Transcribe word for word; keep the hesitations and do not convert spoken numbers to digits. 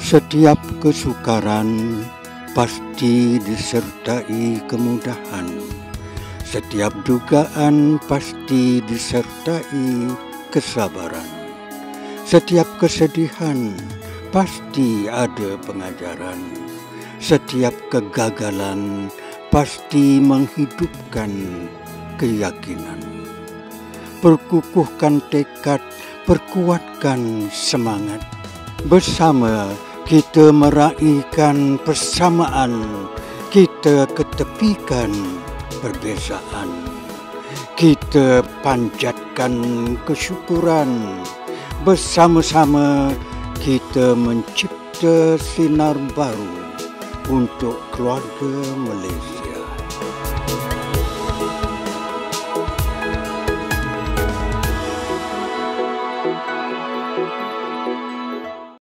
Setiap kesukaran pasti disertai kemudahan. Setiap dugaan pasti disertai kesabaran. Setiap kesedihan pasti ada pengajaran. Setiap kegagalan pasti menghidupkan keyakinan. Perkukuhkan tekad, perkuatkan semangat. Bersama kita meraihkan persamaan, kita ketepikan perbezaan. Kita panjatkan kesyukuran, bersama-sama kita mencipta sinar baru untuk keluarga Malaysia.